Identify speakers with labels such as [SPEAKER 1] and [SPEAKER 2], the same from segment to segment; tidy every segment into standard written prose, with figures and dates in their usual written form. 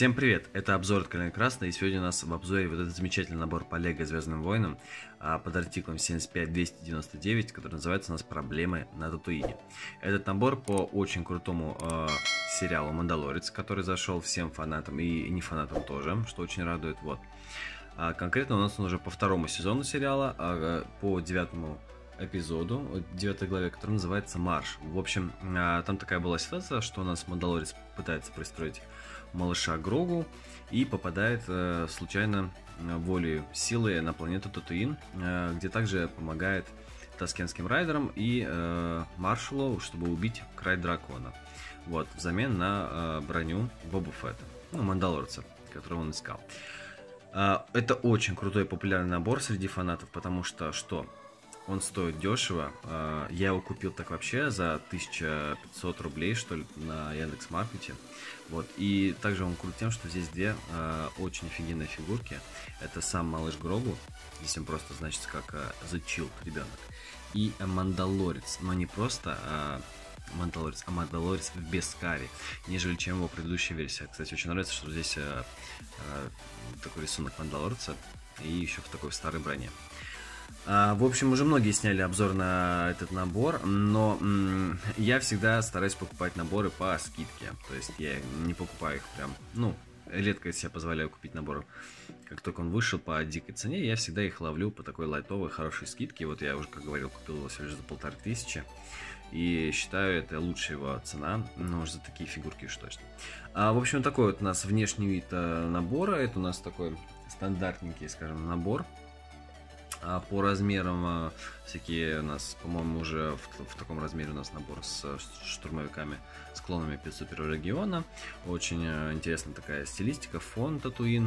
[SPEAKER 1] Всем привет! Это обзор от Колена Красной, и сегодня у нас в обзоре вот этот замечательный набор по Лего Звездным Войнам под артиклом 75299, который называется у нас «Проблемы на Татуине». Этот набор по очень крутому сериалу «Мандалорец», который зашел всем фанатам и не фанатам тоже, что очень радует. Вот. Конкретно у нас он уже по второму сезону сериала, по 9-му эпизоду, 9 главе, который называется «Марш». В общем, там такая была ситуация, что у нас Мандалорец пытается пристроить малыша Грогу и попадает случайно волей силы на планету Татуин, где также помогает таскенским райдерам и маршалу, чтобы убить край дракона. Вот, взамен на броню Боба Фетта, Мандалорца, которого он искал. Это очень крутой и популярный набор среди фанатов, потому что он стоит дешево. Я его купил так вообще за 1500 рублей, что ли, на Яндекс.Маркете. Вот. И также он крут тем, что здесь две очень офигенные фигурки. Это сам малыш Грогу, здесь он просто значится как The Child, ребенок. И Мандалорец, но не просто Мандалорец, а Мандалорец в Бескаре, нежели чем его предыдущая версия. Кстати, очень нравится, что здесь такой рисунок Мандалорца и еще в такой старой броне. В общем, уже многие сняли обзор на этот набор, но я всегда стараюсь покупать наборы по скидке. То есть я не покупаю их прям, редко себе позволяю купить набор, как только он вышел по дикой цене, я всегда их ловлю по такой лайтовой, хорошей скидке. Вот я уже, как говорил, купил его всего лишь за 1500. И считаю, это лучшая его цена, но уж за такие фигурки уж точно. В общем, такой вот у нас внешний вид набора. Это у нас такой стандартненький, скажем, набор. По размерам всякие у нас, по-моему, уже в таком размере у нас набор с штурмовиками, с клонами спецсуперрегиона. Очень интересная такая стилистика, фон Татуин.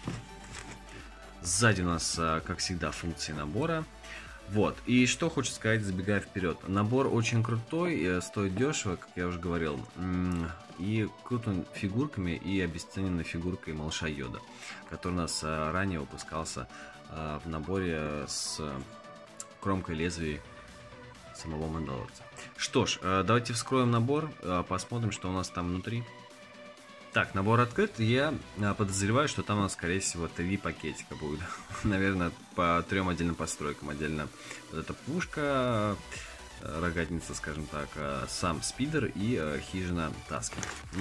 [SPEAKER 1] Сзади у нас, как всегда, функции набора. Вот, и что хочется сказать, забегая вперед. Набор очень крутой, стоит дешево, как я уже говорил. И крут он фигурками и обесцененной фигуркой малыша Йода, который у нас ранее выпускался в наборе с кромкой лезвий самого Мандалорца. Что ж, давайте вскроем набор, посмотрим, что у нас там внутри. Так, набор открыт. Я подозреваю, что там у нас, скорее всего, 3 пакетика будет. Наверное, по 3 отдельным постройкам. Отдельно вот эта пушка, рогатница, скажем так, сам спидер и хижина Таски.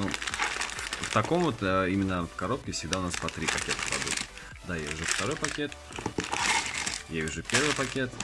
[SPEAKER 1] В таком вот, именно в коробке всегда у нас по 3 пакета кладут. Да, я вижу второй пакет, я вижу первый пакет,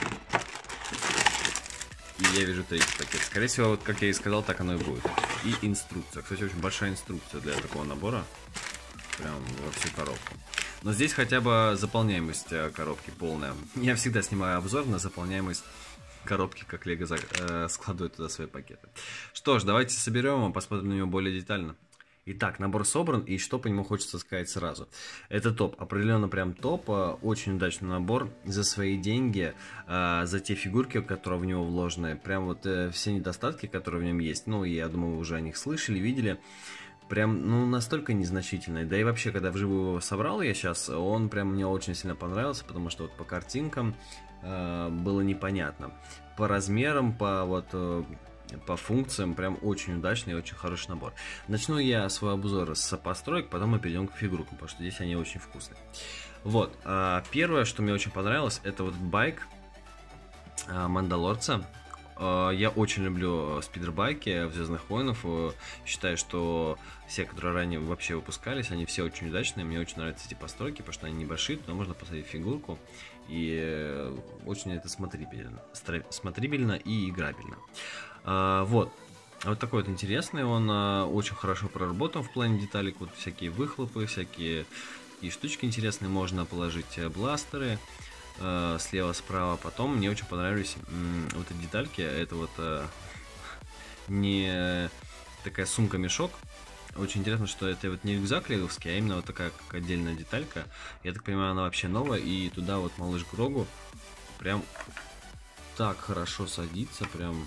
[SPEAKER 1] и я вижу третий пакет. Скорее всего, вот как я и сказал, так оно и будет. И инструкция. Кстати, очень большая инструкция для такого набора. Прям во всю коробку. Но здесь хотя бы заполняемость коробки полная. Я всегда снимаю обзор на заполняемость коробки, как Лего складывает туда свои пакеты. Что ж, давайте соберем и посмотрим на него более детально. Итак, набор собран, и что по нему хочется сказать сразу. Это топ, определенно прям топ, очень удачный набор за свои деньги, за те фигурки, которые в него вложены, прям вот все недостатки, которые в нем есть, я думаю, вы уже о них слышали, видели, прям, настолько незначительные. Да и вообще, когда вживую его собрал я сейчас, он прям мне очень сильно понравился, потому что вот по картинкам было непонятно. По размерам, по функциям прям очень удачный и очень хороший набор. Начну я свой обзор с построек, потом мы перейдем к фигуркам, потому что здесь они очень вкусные. Вот, первое, что мне очень понравилось, это вот байк Мандалорца. Я очень люблю спидербайки в Звездных Войнах. Считаю, что все, которые ранее вообще выпускались, они все очень удачные. Мне очень нравятся эти постройки, потому что они небольшие, но можно посадить фигурку. И очень это смотрибельно и играбельно. Вот такой вот интересный. Он очень хорошо проработан в плане деталек. Вот всякие выхлопы, всякие такие штучки интересные. Можно положить бластеры слева, справа. Потом мне очень понравились вот эти детальки. Это вот не такая сумка-мешок. Очень интересно, что это вот не рюкзак леговский, а именно вот такая как отдельная деталька. Я так понимаю, она вообще новая. И туда вот малыш Грогу прям так хорошо садится.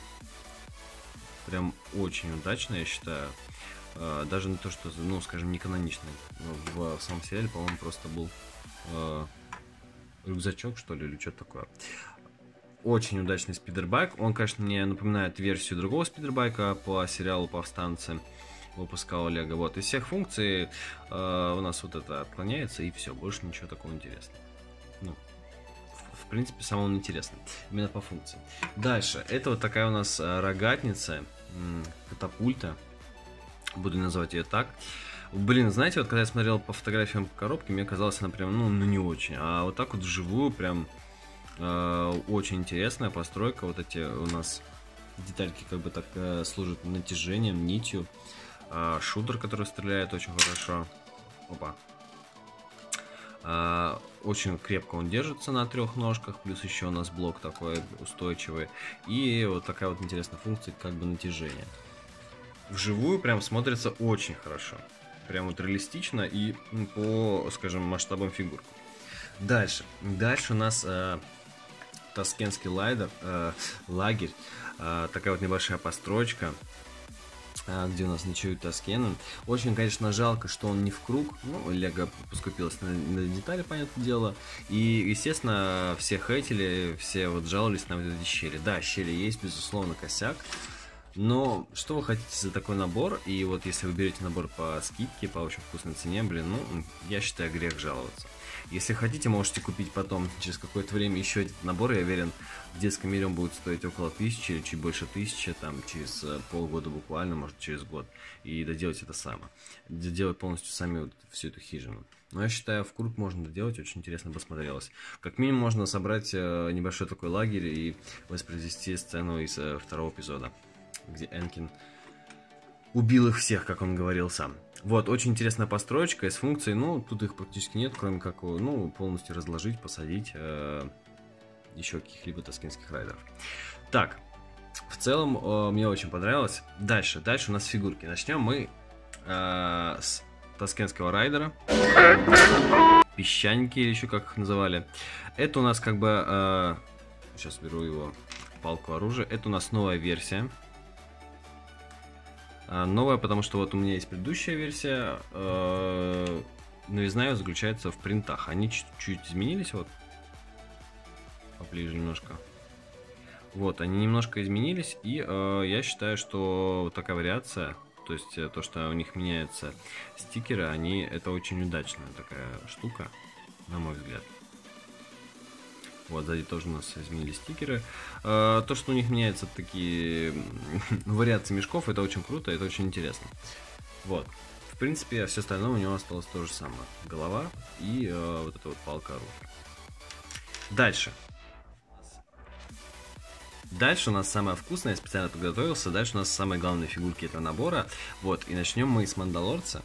[SPEAKER 1] Прям очень удачно, я считаю. Даже на то, что, скажем, не каноничный. В самом сериале, по-моему, просто был рюкзачок, что ли, или что-то такое. Очень удачный спидербайк. Он, конечно, мне напоминает версию другого спидербайка по сериалу «Повстанцы». выпускал Лего. Вот, из всех функций у нас вот это отклоняется, и все, больше ничего такого интересного. Ну, в принципе, самое интересное, именно по функции. Дальше, это вот такая у нас рогатница, катапульта, буду называть ее так. Блин, знаете, вот когда я смотрел по фотографиям по коробке, мне казалось, она прям, ну не очень. А вот так вот вживую прям очень интересная постройка. Вот эти у нас детальки как бы так служат натяжением, нитью. Шутер, который стреляет очень хорошо. Опа. Очень крепко он держится на 3 ножках, плюс еще у нас блок такой устойчивый. И вот такая вот интересная функция, как бы натяжение. Вживую прям смотрится очень хорошо. Прям вот реалистично и по, скажем, масштабам фигурку. Дальше у нас таскентский лагерь. Такая вот небольшая постройка, где у нас ночуют таскены. Очень, конечно, жалко, что он не в круг. Ну, Лего поскупилась на детали, понятное дело. И, естественно, все хейтили, все вот жаловались на вот эти щели. Да, щели есть, безусловно, косяк. Но что вы хотите за такой набор? И вот если вы берете набор по скидке, по очень вкусной цене, блин, ну, я считаю, грех жаловаться. Если хотите, можете купить потом, через какое-то время, еще этот набор. Я уверен, в детском мире он будет стоить около 1000 или чуть больше 1000, там, через полгода буквально, может, через год. И доделать это само. Доделать полностью сами вот всю эту хижину. Но я считаю, в круг можно доделать, очень интересно посмотрелось. Как минимум можно собрать небольшой такой лагерь и воспроизвести сцену из 2-го эпизода, где Энкин убил их всех, как он говорил сам. Вот, очень интересная построечка из функций, ну, тут их практически нет, кроме как, ну, полностью разложить, посадить еще каких-либо таскинских райдеров. Так, в целом, мне очень понравилось. Дальше у нас фигурки. Начнем мы с таскинского райдера. Песчаники, или еще как их называли. Это у нас как бы, сейчас беру его палку оружия, это у нас новая версия. Новая, потому что вот у меня есть предыдущая версия, новизна ее заключается в принтах. Они чуть-чуть изменились, вот, поближе немножко. Вот, они немножко изменились, и я считаю, что вот такая вариация, то есть то, что у них меняются стикеры, это очень удачная такая штука, на мой взгляд. Вот, сзади тоже у нас изменились стикеры. То, что у них меняются такие вариации мешков, это очень круто, это очень интересно. Вот. В принципе, все остальное у него осталось то же самое. Голова и вот эта вот палка оружия. Дальше у нас самое вкусное, я специально подготовился. Дальше у нас самые главные фигурки этого набора. Вот, и начнем мы с Мандалорца.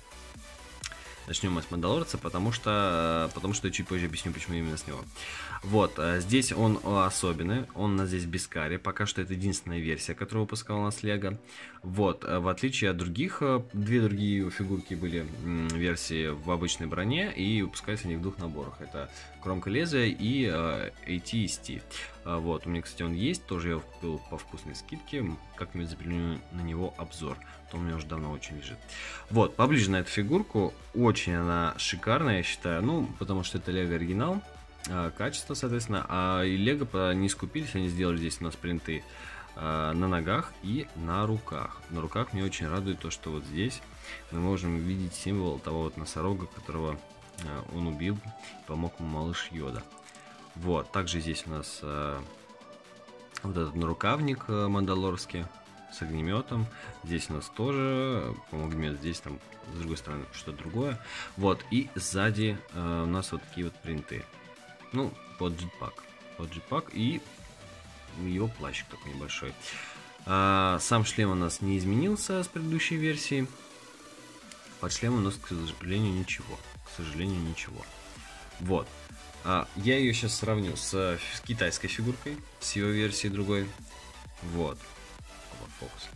[SPEAKER 1] Потому что я чуть позже объясню, почему именно с него. Вот, здесь он особенный, он у нас здесь без карри, пока что это единственная версия, которую выпускал у нас Лего. Вот, в отличие от других, 2 другие фигурки были версии в обычной броне, и выпускались они в 2 наборах. Это кромка лезвия и AT-ST. Вот, у меня, кстати, он есть, тоже я его купил по вкусной скидке, как-нибудь запилю на него обзор, то у меня уже давно очень лежит. Вот, поближе на эту фигурку, очень она шикарная, я считаю, ну, потому что это Лего оригинал, качество, соответственно, и Лего не скупились, они сделали здесь у нас принты на ногах и на руках. На руках мне очень радует то, что вот здесь мы можем видеть символ того вот носорога, которого он убил, помог ему малыш Йода. Вот, также здесь у нас вот этот нарукавник мандалорский с огнеметом. Здесь у нас тоже, по-моему, огнемет, здесь там с другой стороны что-то другое. Вот, и сзади у нас вот такие вот принты. Ну, под джетпак и его плащик такой небольшой. Сам шлем у нас не изменился с предыдущей версии. Под шлемом у нас, к сожалению, ничего. Вот. Я ее сейчас сравню с китайской фигуркой, с его версией другой. Вот. Фокус.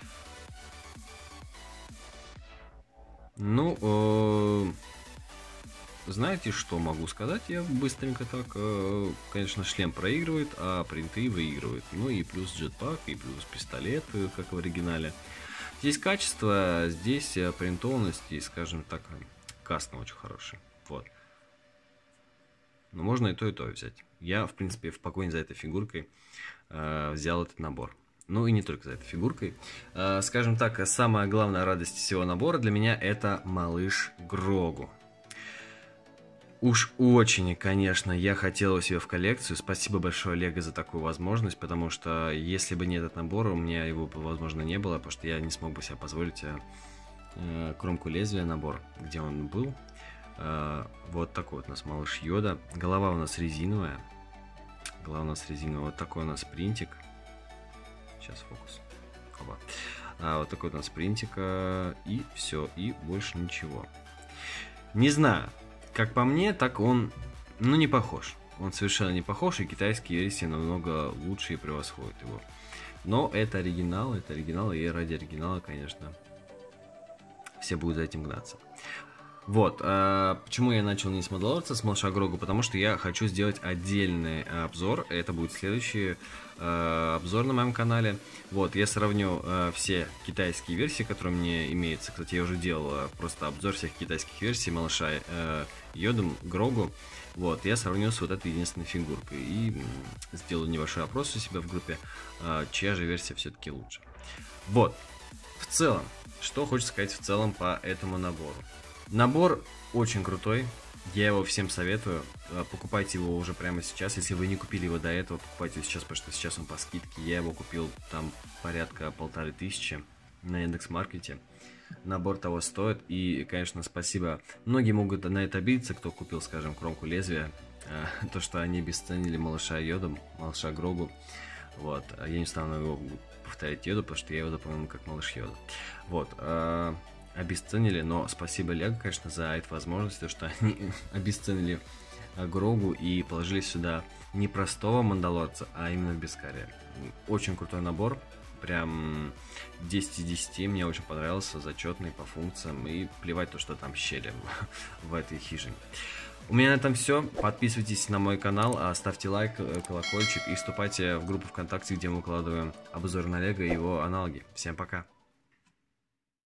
[SPEAKER 1] Ну, знаете, что могу сказать? Я быстренько так, конечно, шлем проигрывает, а принты выигрывают. Ну и плюс джетпак, и плюс пистолет, как в оригинале. Здесь качество, здесь принтованность и, скажем так, кастом очень хороший. Вот. Но можно и то взять. Я, в принципе, в погоне за этой фигуркой взял этот набор. Ну и не только за этой фигуркой. Скажем так, самая главная радость всего набора для меня это малыш Грогу. Уж очень, конечно, я хотел его себе в коллекцию. Спасибо большое, Лего, за такую возможность, потому что если бы не этот набор, у меня его бы, возможно, не было, потому что я не смог бы себе позволить кромку лезвия набор, где он был. Вот такой вот у нас малыш Йода. Голова у нас резиновая. Вот такой у нас принтик. Сейчас фокус. Вот такой вот у нас принтик. И все, и больше ничего. Не знаю. Как по мне, так он, не похож. Он совершенно не похож, и китайские версии намного лучше и превосходят его. Но это оригинал, и ради оригинала, конечно, все будут за этим гнаться. Вот, почему я начал не с Мандалорца, с малыша Грогу, потому что я хочу сделать отдельный обзор, это будет следующий обзор на моем канале. Вот, я сравню все китайские версии, которые у меня имеются. Кстати, я уже делал просто обзор всех китайских версий малыша Йоду, Грогу. Вот, я сравню с вот этой единственной фигуркой и сделаю небольшой опрос у себя в группе, чья же версия все-таки лучше. Вот, в целом, что хочется сказать в целом по этому набору. Набор очень крутой, я его всем советую, покупайте его уже прямо сейчас, если вы не купили его до этого, покупайте его сейчас, потому что сейчас он по скидке, я его купил там порядка 1500 на Яндекс.Маркете, набор того стоит, и, конечно, спасибо, многие могут на это обидеться, кто купил, скажем, кромку лезвия, то, что они обесценили малыша Йоду, малыша Грогу, вот, я не стану его повторять Йоду, потому что я его запомнил как малыш Йоду, вот, обесценили, но спасибо Лего, конечно, за эту возможность, то, что они обесценили Грогу и положили сюда не простого Мандалорца, а именно Бескария. Очень крутой набор, прям 10 из 10, мне очень понравился, зачетный по функциям, и плевать то, что там щели в этой хижине. У меня на этом все. Подписывайтесь на мой канал, ставьте лайк, колокольчик и вступайте в группу ВКонтакте, где мы выкладываем обзор на Лего и его аналоги. Всем пока!